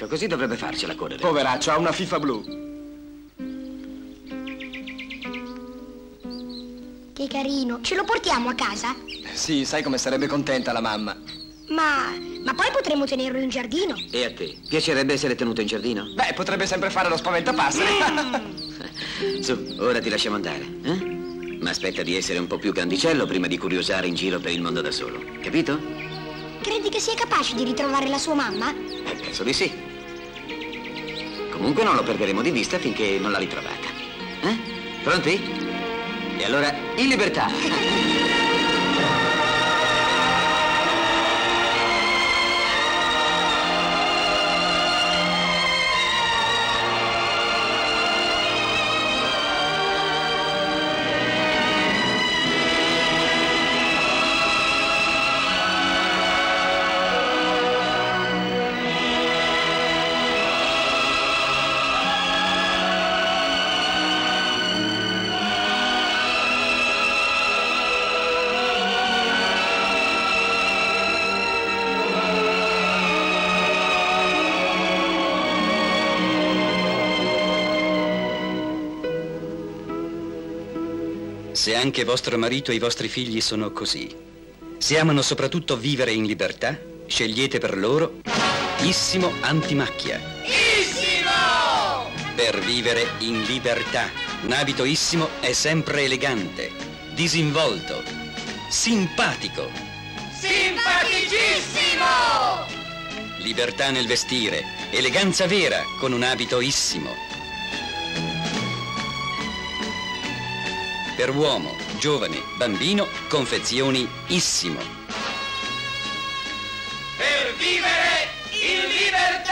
così dovrebbe farcela correre. Poveraccio, ha una FIFA blu. Che carino. Ce lo portiamo a casa? Sì, sai come sarebbe contenta la mamma. Ma poi potremmo tenerlo in giardino. E a te? Piacerebbe essere tenuto in giardino? Beh, potrebbe sempre fare lo spaventapasseri. Su, ora ti lasciamo andare, eh? Ma aspetta di essere un po' più grandicello prima di curiosare in giro per il mondo da solo, capito? Credi che sia capace di ritrovare la sua mamma? Penso di sì. Comunque non lo perderemo di vista finché non l'ha ritrovata. Pronti? E allora, in libertà! Se anche vostro marito e i vostri figli sono così, se amano soprattutto vivere in libertà, scegliete per loro Issimo Antimacchia. Issimo! Per vivere in libertà. Un abito Issimo è sempre elegante, disinvolto, simpatico. Simpaticissimo! Libertà nel vestire, eleganza vera con un abito Issimo. Per uomo, giovane, bambino, confezioni Issimo. Per vivere in libertà!